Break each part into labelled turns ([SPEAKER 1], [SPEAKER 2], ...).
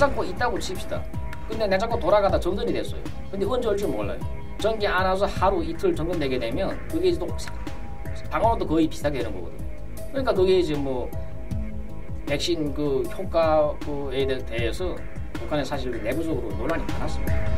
[SPEAKER 1] 냉장고 있다고 칩시다. 근데 냉장고 돌아가다 정전이 됐어요. 근데 언제 올지 몰라요. 전기 안 와서 하루 이틀 정전되게 되면 그게 또 방어도 거의 비슷하게 되는 거거든요. 그러니까 그게 이제 뭐 백신 그 효과에 대해서 북한에 사실 내부적으로 논란이 많았습니다.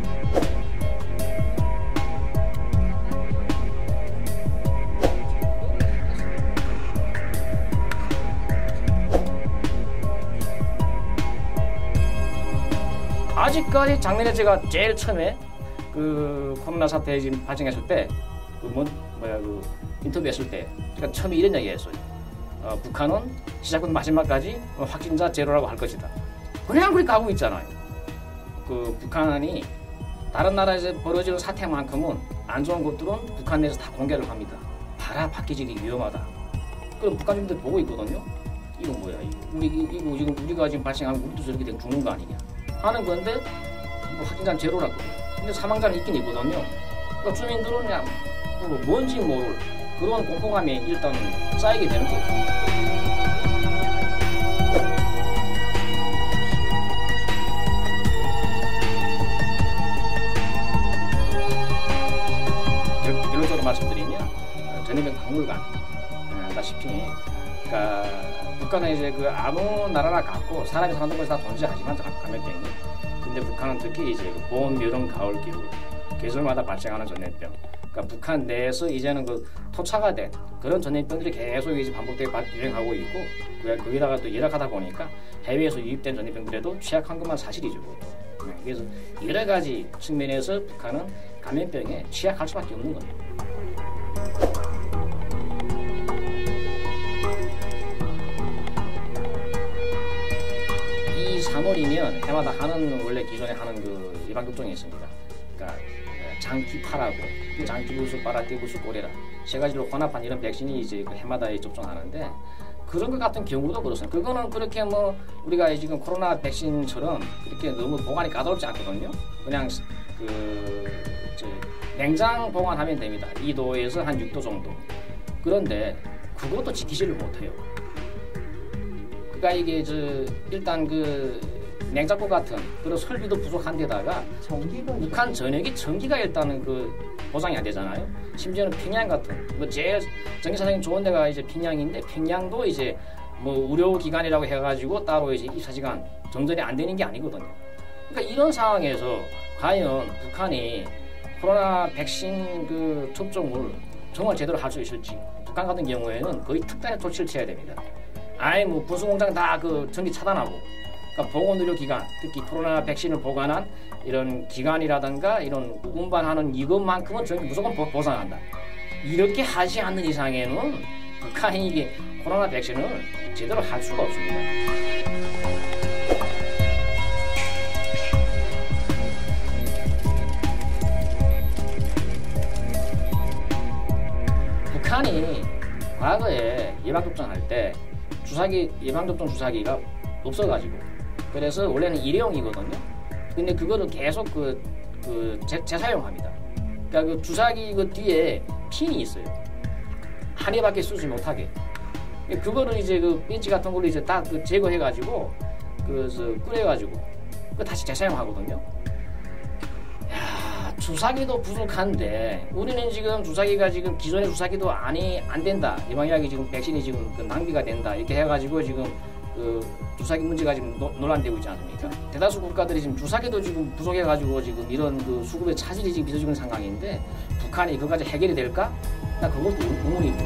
[SPEAKER 1] 아직까지 작년에 제가 제일 처음에 그 코로나 사태 지금 발생했을 때 그 인터뷰했을 때 제가 처음에 이런 얘기했어요. 북한은 시작부터 마지막까지 확진자 제로라고 할 것이다. 그냥 그렇게 하고 있잖아요. 그 북한이 다른 나라에서 벌어지는 사태만큼은 안 좋은 것들은 북한 내에서 다 공개를 합니다. 봐라, 바뀌지기 위험하다. 그럼 북한 주민들 보고 있거든요. 이거 뭐야? 이거 지금 우리가 지금 발생하면 우리도 저렇게 되면 죽는 거 아니냐 하는 건데 뭐 확진자는 제로라고. 근데 사망자는 있긴 있거든요. 그러니까 주민들은 그냥 뭔지 모를 그런 공포감이 일단 쌓이게 되는 거죠. 결론적으로 말씀드리면 전염병 박물관 다시피 그러니까 북한은 이제 그 아무 나라나 갖고 사람이 사는 곳이 다 존재하지만 감염병이. 근데 북한은 특히 이제 봄, 여름, 가을, 겨울 계절마다 발생하는 전염병. 그러니까 북한 내에서 이제는 그 토착화 된 그런 전염병들이 계속 이제 반복되게 유행하고 있고 거기다가 또 열악하다 보니까 해외에서 유입된 전염병들에도 취약한 것만 사실이죠. 그래서 여러 가지 측면에서 북한은 감염병에 취약할 수밖에 없는 겁니다. 이 3월이면 해마다 하는 원래 기존에 하는 그 예방접종이 있습니다. 그러니까 장기파라고 장기부수, 빠라띠부수, 고레라 세 가지로 혼합한 이런 백신이 이제 그 해마다 접종하는데 그런 것 같은 경우도 그렇습니다. 그거는 그렇게 뭐 우리가 지금 코로나 백신처럼 그렇게 너무 보관이 까다롭지 않거든요. 그냥 냉장 보관하면 됩니다. 2도에서 한 6도 정도. 그런데 그것도 지키지를 못해요. 그러니까 이게 일단 냉장고 같은 그런 설비도 부족한 데다가 북한 전역이 전기가 일단은 보장이 안 되잖아요. 심지어는 평양 같은 제일 전기 사정이 좋은 데가 이제 평양인데 평양도 이제 의료기관이라고 해가지고 따로 이제 24시간 정전이 안 되는 게 아니거든요. 그러니까 이런 상황에서 과연 북한이 코로나 백신 접종을 정말 제대로 할 수 있을지. 북한 같은 경우에는 거의 특단의 조치를 취해야 됩니다. 아예 군수공장 다 전기 차단하고. 그러니까 보건의료기관, 특히 코로나 백신을 보관한 이런 기관이라든가 이런 운반하는 이것만큼은 저희 무조건 보상한다. 이렇게 하지 않는 이상에는 북한이 이게 코로나 백신을 제대로 할 수가 없습니다. 북한이 과거에 예방접종할 때 예방접종 주사기가 없어가지고 그래서 원래는 일회용이거든요. 근데 그거를 계속 재사용합니다. 그러니까 그 주사기 뒤에 핀이 있어요. 한 해밖에 쓰지 못하게. 그거를 이제 벤치 같은 걸로 이제 다 제거해가지고 끓여가지고 다시 재사용하거든요. 야, 주사기도 부족한데 우리는 지금 주사기가 지금 기존의 주사기도 안 된다. 예방약이 지금 백신이 지금 낭비가 된다. 이렇게 해가지고 지금 주사기 문제가 지금 논란되고 있지 않습니까? 대다수 국가들이 지금 주사기도 지금 부족해가지고 지금 이런 수급의 차질이 지금 빚어지는 상황인데 북한이 그것까지 해결이 될까? 나 그것도 의문입니다.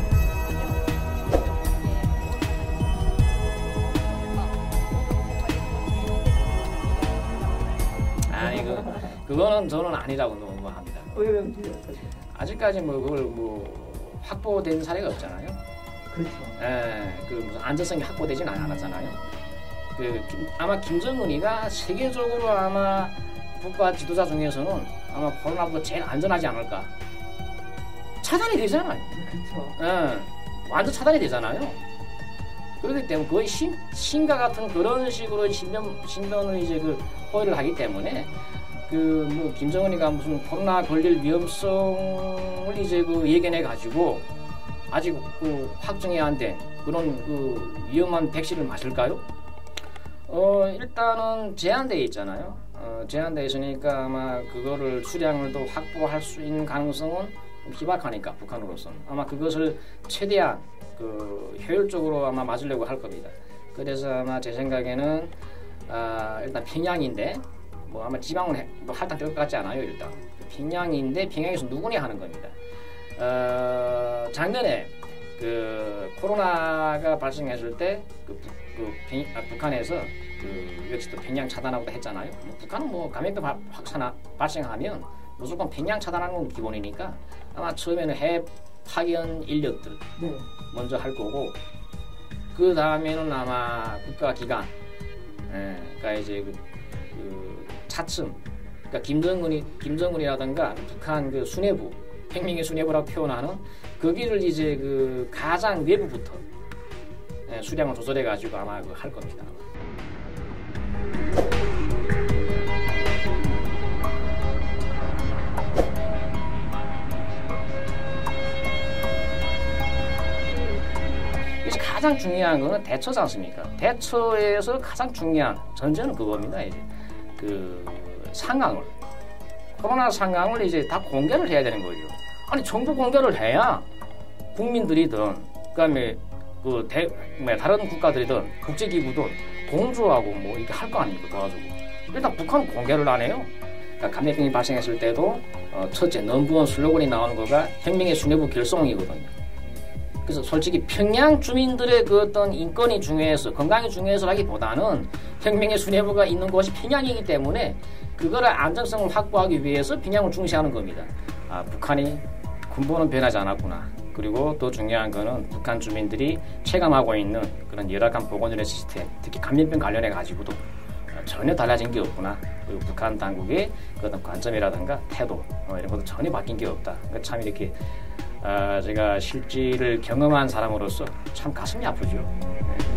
[SPEAKER 1] 그거는 저는 아니라고 합니다. 아직까지 그걸 확보된 사례가 없잖아요.
[SPEAKER 2] 그렇죠.
[SPEAKER 1] 무슨 안전성이 확보되진 않았잖아요. 아마 김정은이가 세계적으로 아마 국가 지도자 중에서는 아마 코로나보다 제일 안전하지 않을까. 차단이 되잖아요.
[SPEAKER 2] 그렇죠.
[SPEAKER 1] 완전 차단이 되잖아요. 그렇기 때문에 거의 신과 같은 그런 식으로 신변을 이제 호의를 하기 때문에 김정은이가 무슨 코로나 걸릴 위험성을 이제 예견해 가지고 아직 확정이 안 된 그런 위험한 백신을 맞을까요? 일단은 제한돼 있잖아요. 제한돼 있으니까 아마 그거를 수량을 또 확보할 수 있는 가능성은 희박하니까 북한으로서는 아마 그것을 최대한 그 효율적으로 아마 맞으려고 할 겁니다. 그래서 아마 제 생각에는 일단 평양인데 뭐 아마 지방은 뭐 할당될 것 같지 않아요. 일단 평양인데 평양에서 누구냐 하는 겁니다. 작년에 그 코로나가 발생했을 때 북한에서 그 역시 또 평양 차단하고 했잖아요. 북한은 뭐 감염병 확산 발생하면 무조건 평양 차단하는 건 기본이니까 아마 처음에는 해외 파견 인력들 먼저 할 거고 그 다음에는 아마 국가기관, 그러니까 이제 그 차츰, 그러니까 김정은이라든가 북한 그 수뇌부, 평양의 수뇌부라고 표현하는 거기를 이제 그 가장 외부부터 수량을 조절해 가지고 아마 할 겁니다. 이제 가장 중요한 거는 대처지 않습니까? 대처에서 가장 중요한 전제는 그겁니다. 이제 그 상황을 코로나 상황을 이제 다 공개를 해야 되는 거죠. 아니 정부 공개를 해야 국민들이든 그다음에 그 다른 국가들이든 국제기구든 동조하고 뭐 이렇게 할 거 아닙니까? 도와주고. 일단 북한은 공개를 안 해요. 그러니까 감염병이 발생했을 때도 첫째 넘버원 슬로건이 나오는 거가 혁명의 수뇌부 결성이거든요. 그래서 솔직히 평양 주민들의 그 어떤 인권이 중요해서 건강이 중요해서라기보다는 혁명의 수뇌부가 있는 곳이 평양이기 때문에 그거를 안정성을 확보하기 위해서 평양을 중시하는 겁니다. 북한이 군부는 변하지 않았구나. 그리고 또 중요한 거는 북한 주민들이 체감하고 있는 그런 열악한 보건의료 시스템, 특히 감염병 관련해 가지고도 전혀 달라진 게 없구나. 그리고 북한 당국의 어떤 관점이라든가 태도 이런 것도 전혀 바뀐 게 없다. 참 이렇게 제가 실질을 경험한 사람으로서 참 가슴이 아프죠.